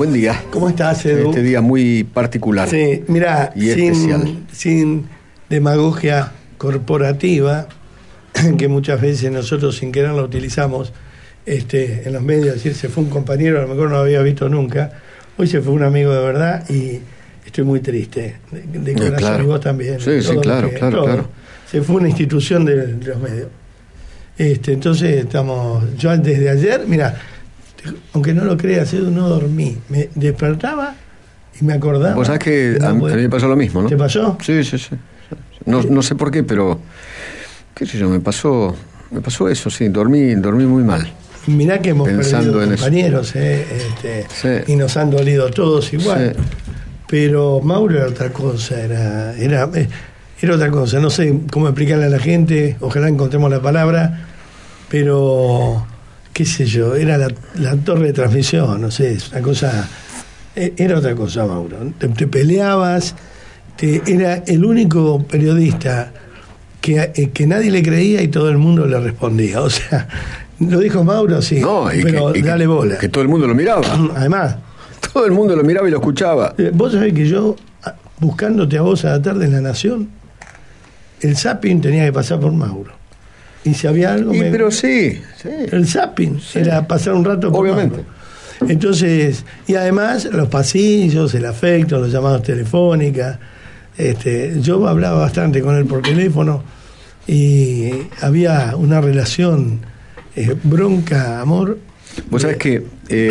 buen día. ¿Cómo estás, Edu? Este día muy particular. Sí, mira, sin demagogia corporativa, que muchas veces nosotros sin querer la utilizamos en los medios, decir, se fue un compañero, a lo mejor no lo había visto nunca, hoy se fue un amigo de verdad y estoy muy triste, de corazón, claro. Y vos también. Sí, claro. Se fue una institución de los medios. Entonces yo desde ayer, mira, aunque no lo creas, Edu, no dormí, me despertaba y me acordaba. Vos sabés que a mí me pasó lo mismo, ¿no? ¿Te pasó? Sí. No sé por qué, pero qué sé yo, me pasó eso, sí, dormí muy mal. Mirá que hemos Pensando perdido compañeros, Sí. Y nos han dolido todos igual. Sí. Pero Mauro era otra cosa, era otra cosa. No sé cómo explicarle a la gente, ojalá encontremos la palabra, pero qué sé yo, era la torre de transmisión, no sé, es una cosa, era otra cosa, Mauro. Te peleabas, era el único periodista que nadie le creía y todo el mundo le respondía. O sea, lo dijo Mauro, sí, No, pero dale bola. Que todo el mundo lo miraba. Además, Todo el mundo lo miraba y lo escuchaba. vos sabés que yo, buscándote a vos a la tarde en La Nación, el zapping tenía que pasar por Mauro. Y si había algo... Pero sí. El zapping era pasar un rato por Obviamente. Mauro. Entonces, y además los pasillos, el afecto, los llamados telefónicas. Yo hablaba bastante con él por teléfono y había una relación bronca, amor. Vos sabés que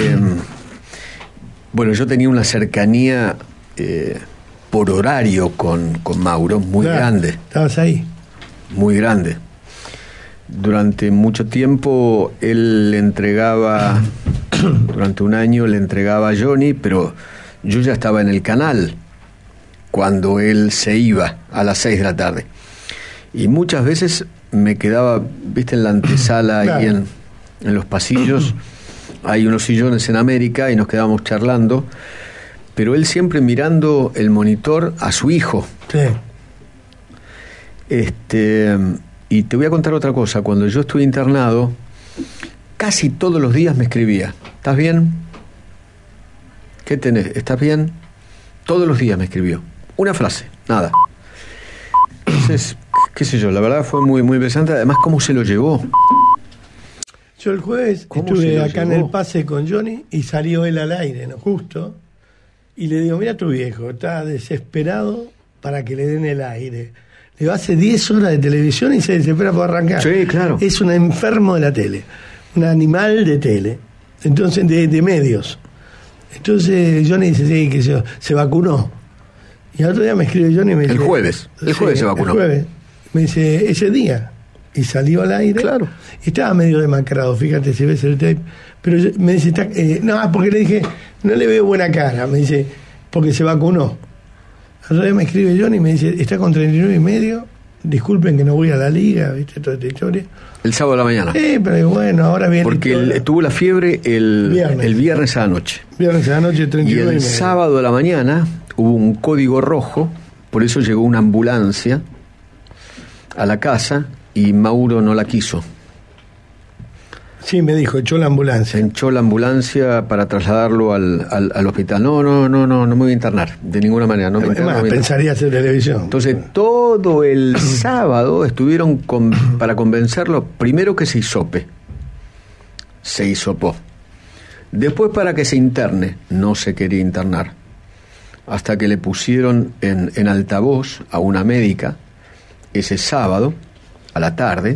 bueno, yo tenía una cercanía por horario con Mauro muy grande. Estabas ahí. Muy grande. Durante mucho tiempo él le entregaba, durante un año le entregaba a Johnny, pero yo ya estaba en el canal cuando él se iba a las 6 de la tarde. Y muchas veces me quedaba, viste, en la antesala, Claro. ahí en los pasillos, hay unos sillones en América y nos quedábamos charlando, pero él siempre mirando el monitor a su hijo. Sí. Y te voy a contar otra cosa. Cuando yo estuve internado, casi todos los días me escribía: ¿estás bien? ¿Qué tenés? ¿Estás bien? Todos los días me escribió. Una frase, nada. Entonces, qué sé yo, la verdad fue muy interesante. Además, cómo se lo llevó. Yo el jueves estuve acá en el pase con Johnny y salió él al aire, ¿no? Justo. Y le digo, mira tu viejo, está desesperado para que le den el aire. Le digo, hace 10 horas de televisión y se desespera por arrancar. Sí, claro. Es un enfermo de la tele, un animal de tele, entonces de medios. Entonces Johnny dice, sí, que se vacunó. Y al otro día me escribe Johnny y me dice... El jueves se vacunó. El jueves. Me dice, ese día. Y salió al aire. Claro. Y estaba medio demacrado, fíjate si ves el tape. Pero me dice, no, porque le dije, no le veo buena cara. Me dice, porque se vacunó. Al otro día me escribe Johnny y me dice, está con 39,5. Disculpen que no voy a la liga, ¿viste? Toda esta historia. El sábado de la mañana. Pero bueno, ahora viene... Porque tuvo la fiebre el viernes a la noche. Viernes a la noche, 39,5. Y el sábado de la mañana hubo un código rojo, por eso llegó una ambulancia a la casa y Mauro no la quiso. Sí, me dijo, echó la ambulancia. Echó la ambulancia para trasladarlo al hospital. No me voy a internar, de ninguna manera. No me Además, pensaría hacer televisión. Entonces, todo el sábado estuvieron para convencerlo, primero que se hisope. Se hisopó. Después para que se interne. No se quería internar. Hasta que le pusieron en altavoz a una médica ese sábado a la tarde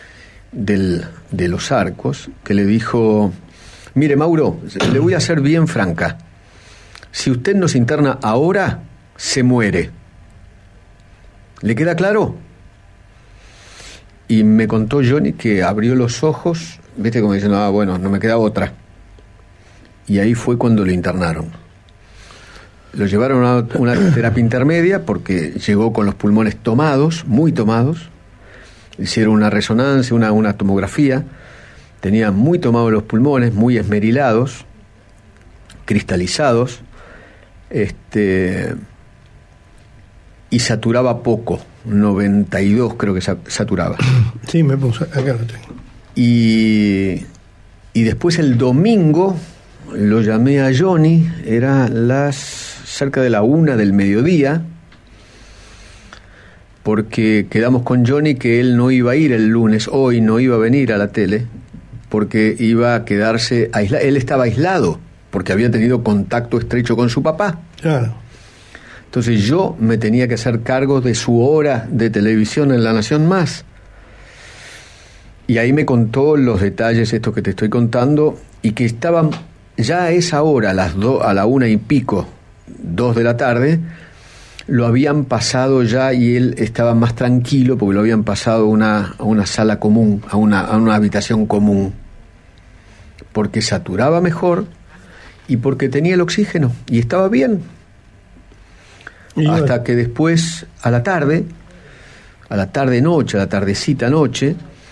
de Los Arcos, que le dijo: mire, Mauro, le voy a ser bien franca, si usted no se interna ahora, se muere. ¿Le queda claro? Y me contó Johnny que abrió los ojos, viste, como diciendo, bueno, no me queda otra. Y ahí fue cuando lo internaron. Lo llevaron a una terapia intermedia porque llegó con los pulmones tomados, muy tomados. Hicieron una resonancia, una tomografía. Tenía muy tomados los pulmones, muy esmerilados, cristalizados. Y saturaba poco, 92 creo que saturaba. Sí, me puso, acá lo tengo. Y después el domingo lo llamé a Johnny, era cerca de la 1 del mediodía, porque quedamos con Johnny que él no iba a ir el lunes, hoy no iba a venir a la tele, porque iba a quedarse aislado. Él estaba aislado, porque había tenido contacto estrecho con su papá. Claro. Entonces yo me tenía que hacer cargo de su hora de televisión en La Nación Más. Y ahí me contó los detalles estos que te estoy contando, y que estaban ya a esa hora, a la 1 y pico, 2 de la tarde, lo habían pasado ya, y él estaba más tranquilo porque lo habían pasado a una sala común, a una habitación común, porque saturaba mejor y porque tenía el oxígeno y estaba bien. Hasta que después, a la tardecita noche,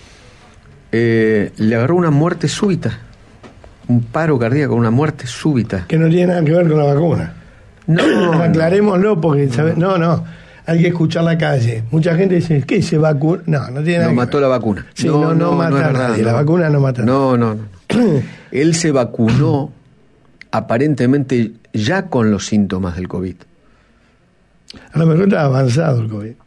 le agarró una muerte súbita, un paro cardíaco, una muerte súbita. Que no tiene nada que ver con la vacuna. No. Aclarémoslo, porque no, hay que escuchar la calle. Mucha gente dice, ¿qué se vacuna? No tiene nada. No mató la vacuna. Sí, no mata a nadie. La vacuna no mata a nadie. No. Él se vacunó aparentemente ya con los síntomas del COVID. A lo mejor estaba avanzado el COVID.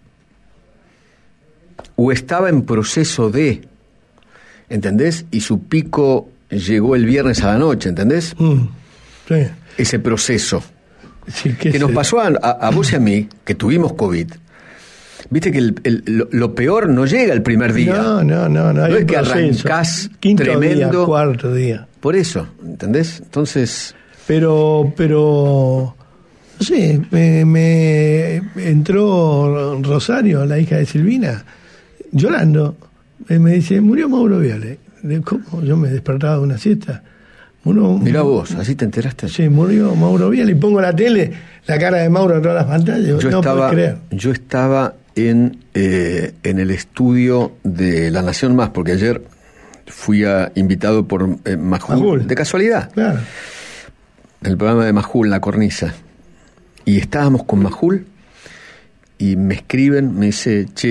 O estaba en proceso de, ¿entendés? Y su pico llegó el viernes a la noche, ¿entendés? Sí. Ese proceso. Sí, que nos pasó a vos y a mí, que tuvimos COVID. Viste que lo peor no llega el primer día. No. No es que arrancás quinto tremendo. Día, cuarto día. Por eso, ¿entendés? Entonces. Pero no sé, me entró Rosario, la hija de Silvina, llorando. Me dice, murió Mauro Viale. ¿Cómo? Yo me despertaba de una siesta. Mirá vos, así te enteraste. Sí, murió Mauro Viale, y pongo la tele, la cara de Mauro en todas las pantallas. Yo estaba en el estudio de La Nación Más, porque ayer fui invitado por Majul, de casualidad. Claro. El programa de Majul, La Cornisa. Y estábamos con Majul y me escriben, me dice, che,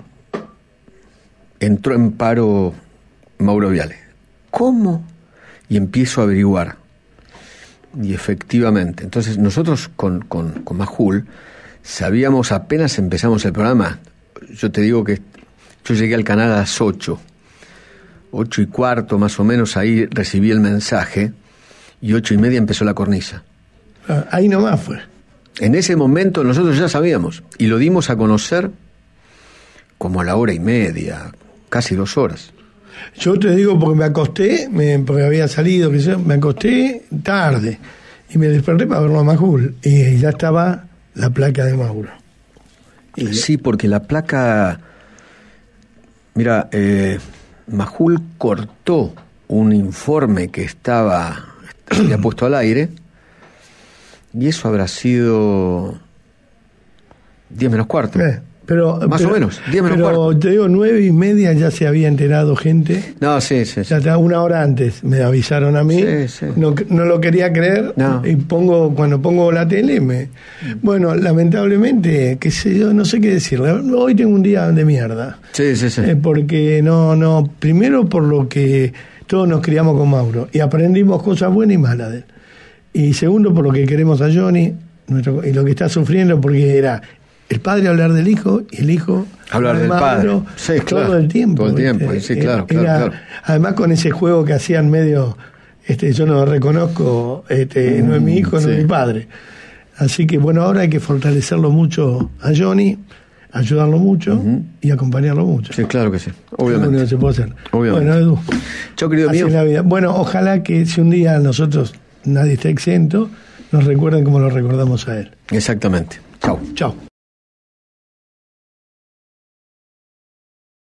entró en paro Mauro Viale. ¿Cómo? Y empiezo a averiguar. Y efectivamente, entonces nosotros con Majul sabíamos, apenas empezamos el programa, yo te digo que yo llegué al canal a las 8 y cuarto más o menos, ahí recibí el mensaje, y 8:30 empezó La Cornisa. Ahí nomás fue. En ese momento nosotros ya sabíamos, y lo dimos a conocer como a la 1:30, casi 2 horas. Yo te digo porque me acosté, porque había salido, me acosté tarde y me desperté para verlo a Majul y ya estaba la placa de Mauro. Sí, porque la placa, mira, Majul cortó un informe que había puesto al aire, y eso habrá sido 10 menos cuarto. Más o menos, 10 menos cuarto. Pero te digo, 9:30 ya se había enterado gente. No, sí. Ya está, 1 hora antes me avisaron a mí. Sí. No lo quería creer. No. Y cuando pongo la tele, bueno, lamentablemente, qué sé yo, no sé qué decirle. Hoy tengo un día de mierda. Sí. Porque primero por lo que todos nos criamos con Mauro y aprendimos cosas buenas y malas de él. Y segundo, por lo que queremos a Johnny, y lo que está sufriendo, porque era el padre hablar del hijo y el hijo hablar del padre. Sí, claro, todo el tiempo. Todo el tiempo, sí, claro. Además, con ese juego que hacían medio, yo no lo reconozco, no es mi hijo, no es mi padre. Así que bueno, ahora hay que fortalecerlo mucho a Johnny, ayudarlo mucho y acompañarlo mucho. Sí, claro que sí, obviamente. No se puede hacer. Obviamente. Bueno, Edu, chao, querido así mío. es la vida. Bueno, ojalá que si un día nosotros, nadie está exento, nos recuerden como lo recordamos a él. Exactamente. Chao.